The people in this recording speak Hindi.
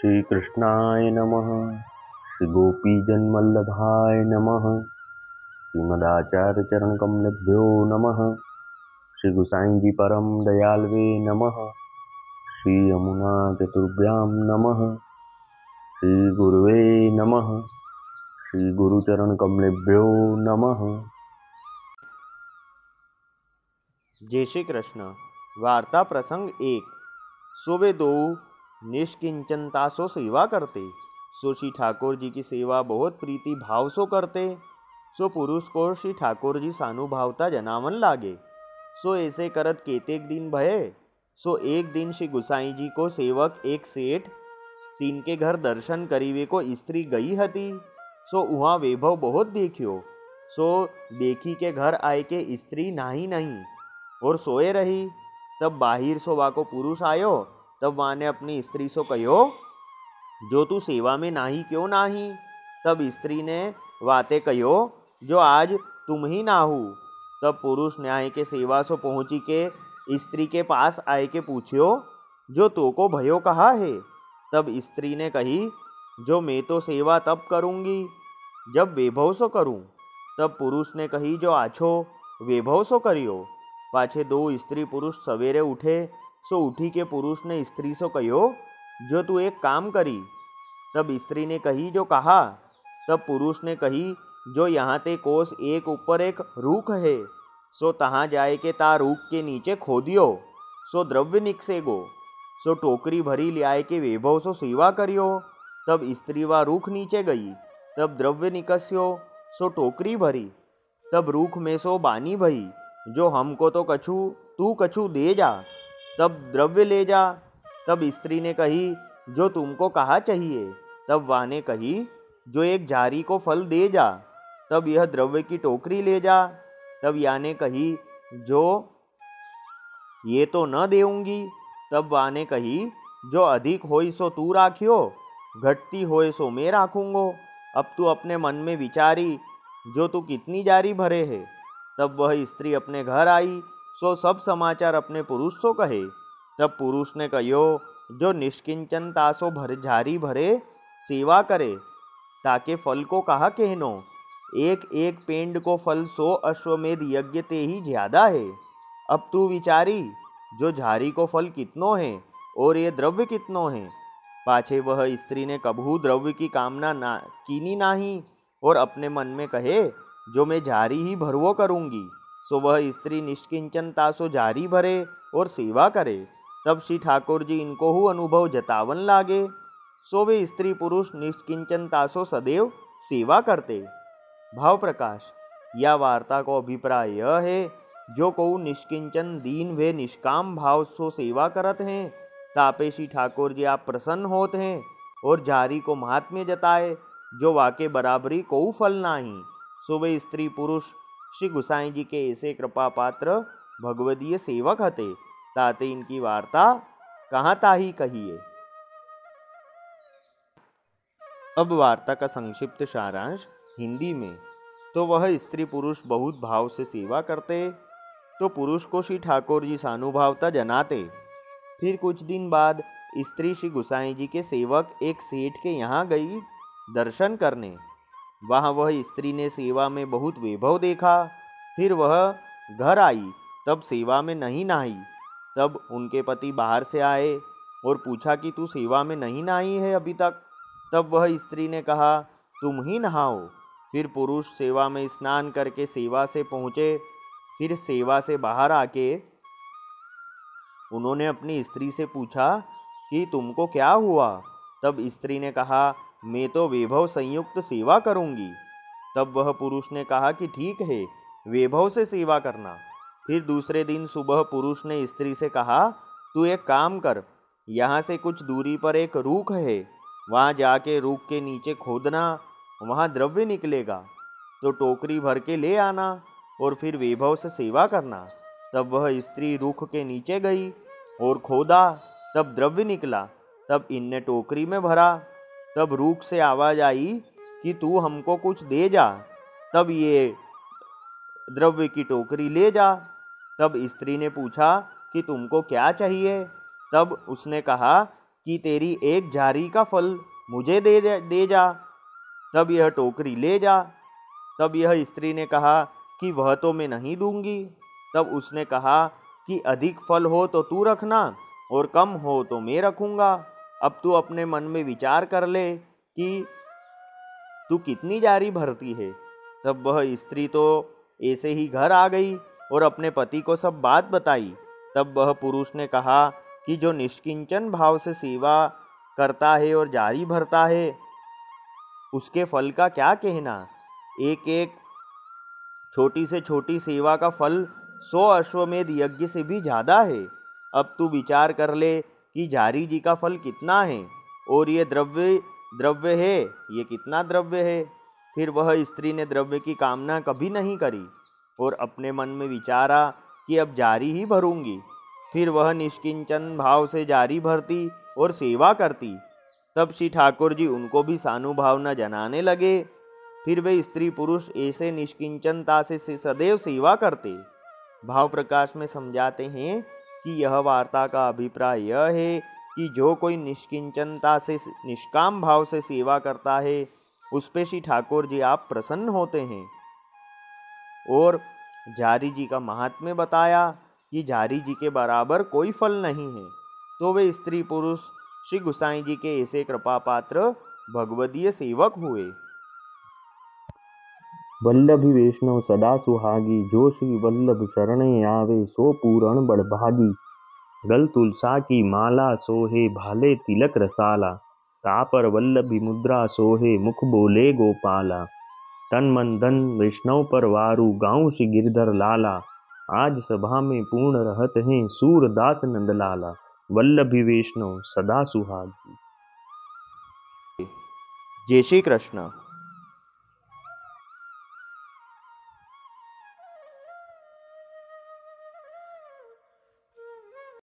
श्री कृष्णाय नमः। श्री गोपीजनवल्लभाय नमः। श्रीमदाचार्य चरण कमलेभ्यो नमः। श्री गुसाई जी परम दयालवे नमः। श्री यमुना चतुर्भ्यां नमः। श्री गुरुवे नमः। श्री गुरुचरण कमलेभ्यो नमः। जय श्री कृष्ण। वार्ता प्रसंग 1। सो वे दो निष्किंचनता सो सेवा करते। सो श्री ठाकुर जी की सेवा बहुत प्रीति भाव सो करते। सो पुरुष को श्री ठाकुर जी सानुभावता जनावन लागे। सो ऐसे करत केतेक दिन भये। सो एक दिन श्री गुसाई जी को सेवक एक सेठ तीन के घर दर्शन करीवे को स्त्री गई हती। सो वहाँ वैभव बहुत देखियो। सो देखी के घर आए के स्त्री नाही नहीं और सोए रही। तब बाहिर सो वाको पुरुष आयो। तब वाने अपनी स्त्री सो कहो, जो तू सेवा में नाही क्यों नाही। तब स्त्री ने वाते कहो, जो आज तुम ही ना हो। तब पुरुष न्याय के सेवा सो पहुँची के स्त्री के पास आए के पूछियो, जो तो को भयो कहा है। तब स्त्री ने कही, जो मैं तो सेवा तब करूँगी जब वैभव सो करूँ। तब पुरुष ने कही, जो आछो वैभव सो करियो। पाछे दो स्त्री पुरुष सवेरे उठे। सो उठी के पुरुष ने स्त्री सो कहो, जो तू एक काम करी। तब स्त्री ने कही, जो कहा। तब पुरुष ने कही, जो यहाँ ते कोस एक ऊपर एक रूख है। सो तहाँ जाए के ता रूख के नीचे खोदियो। सो द्रव्य निकसेगो। सो टोकरी भरी ले आए के वैभव सो सेवा करियो। तब स्त्री वा रूख नीचे गई। तब द्रव्य निकस्यो। सो टोकरी भरी। तब रूख में सो बानी भई, जो हमको तो कछु तू कछु दे जा, तब द्रव्य ले जा। तब स्त्री ने कही, जो तुमको कहा चाहिए। तब वाने कही, जो एक झारी को फल दे जा। तब यह द्रव्य की टोकरी ले जा। तब याने कही, जो ये तो न देऊंगी। तब वाने कही, जो अधिक होई सो तू राखियो, घटती होए सो मैं राखूंगो। अब तू अपने मन में विचारी, जो तू कितनी जारी भरे है। तब वह स्त्री अपने घर आई। सो सब समाचार अपने पुरुष सो कहे। तब पुरुष ने कहो, जो निष्किंचनता सो जारी भरे सेवा करे, ताके फल को कहा कहनो। एक एक पेंड को फल 100 अश्वमेध यज्ञ ते ही ज्यादा है। अब तू विचारी, जो झारी को फल कितनो है और ये द्रव्य कितनो है। पाछे वह स्त्री ने कभू द्रव्य की कामना ना कीनी नाही और अपने मन में कहे, जो मैं जारी ही भरवो करूंगी। सो वह स्त्री निष्किंचनता सो जारी भरे और सेवा करे। तब श्री ठाकुर जी इनको हु अनुभव जतावन लागे। सो वे स्त्री पुरुष निष्किंचनता सो सदैव सेवा करते। भाव प्रकाश। या वार्ता को अभिप्राय यह है, जो को निष्किंचन दीन वे निष्काम भाव सो सेवा करत हैं, तापे श्री ठाकुर जी आप प्रसन्न होते हैं और जारी को महात्म्य जताए, जो वाके बराबरी को फल नाही। सो वे स्त्री पुरुष श्री गुसाई जी के ऐसे कृपा पात्र भगवदीय सेवक हते, ताते इनकी वार्ता कहाँ ताही कहिए। अब वार्ता का संक्षिप्त सारांश हिंदी में। तो वह स्त्री पुरुष बहुत भाव से सेवा करते, तो पुरुष को श्री ठाकुर जी सानुभावता जनाते। फिर कुछ दिन बाद स्त्री श्री गुसाई जी के सेवक एक सेठ के यहाँ गई दर्शन करने। वहाँ वह स्त्री ने सेवा में बहुत वैभव देखा। फिर वह घर आई, तब सेवा में नहीं नहाई। तब उनके पति बाहर से आए और पूछा कि तू सेवा में नहीं नहाई है अभी तक। तब वह स्त्री ने कहा, तुम ही नहाओ। फिर पुरुष सेवा में स्नान करके सेवा से पहुँचे। फिर सेवा से बाहर आके उन्होंने अपनी स्त्री से पूछा कि तुमको क्या हुआ। तब स्त्री ने कहा, मैं तो वैभव संयुक्त सेवा करूंगी। तब वह पुरुष ने कहा कि ठीक है, वैभव से सेवा करना। फिर दूसरे दिन सुबह पुरुष ने स्त्री से कहा, तू एक काम कर, यहाँ से कुछ दूरी पर एक रूख है, वहाँ जाके रूख के नीचे खोदना, वहाँ द्रव्य निकलेगा। तो टोकरी भर के ले आना और फिर वैभव से सेवा करना। तब वह स्त्री रूख के नीचे गई और खोदा, तब द्रव्य निकला। तब इनने टोकरी में भरा। तब रूख से आवाज आई कि तू हमको कुछ दे जा। तब ये द्रव्य की टोकरी ले जा। तब स्त्री ने पूछा कि तुमको क्या चाहिए। तब उसने कहा कि तेरी एक झारी का फल मुझे दे जा, तब यह टोकरी ले जा। तब यह स्त्री ने कहा कि वह तो मैं नहीं दूंगी। तब उसने कहा कि अधिक फल हो तो तू रखना और कम हो तो मैं रखूंगा। अब तू अपने मन में विचार कर ले कि तू कितनी जारी भरती है। तब वह स्त्री तो ऐसे ही घर आ गई और अपने पति को सब बात बताई। तब वह पुरुष ने कहा कि जो निष्किंचन भाव से सेवा करता है और जारी भरता है, उसके फल का क्या कहना। एक एक छोटी से छोटी सेवा का फल 100 अश्वमेध यज्ञ से भी ज्यादा है। अब तू विचार कर ले कि जारी जी का फल कितना है और ये द्रव्य है, ये कितना द्रव्य है। फिर वह स्त्री ने द्रव्य की कामना कभी नहीं करी और अपने मन में विचारा कि अब जारी ही भरूंगी। फिर वह निष्किंचन भाव से जारी भरती और सेवा करती। तब श्री ठाकुर जी उनको भी सानुभावना जनाने लगे। फिर वे स्त्री पुरुष ऐसे निष्किंचनता से सदैव सेवा करते। भाव प्रकाश में समझाते हैं कि यह वार्ता का अभिप्राय यह है कि जो कोई निष्किंचनता से निष्काम भाव से सेवा करता है, उस पे श्री ठाकुर जी आप प्रसन्न होते हैं। और जारी जी का महात्म्य बताया कि जारी जी के बराबर कोई फल नहीं है। तो वे स्त्री पुरुष श्री गुसाई जी के ऐसे कृपा पात्र भगवदीय सेवक हुए। वल्लभी वैष्णव सदा सुहागी, जो श्री वल्लभ शरणे आवे सो पूरण बड़भागी। गल तुलसा की माला सोहे, भाले तिलक रसाला। तापर वल्लभी मुद्रा सोहे, मुख बोले गोपाला। तन मन धन वैष्णव पर वारू, गाँव श्री गिरधर लाला। आज सभा में पूर्ण रहत हैं, सूरदास नंदलाला। वल्लभी वैष्णव सदा सुहागी। जय श्री कृष्ण।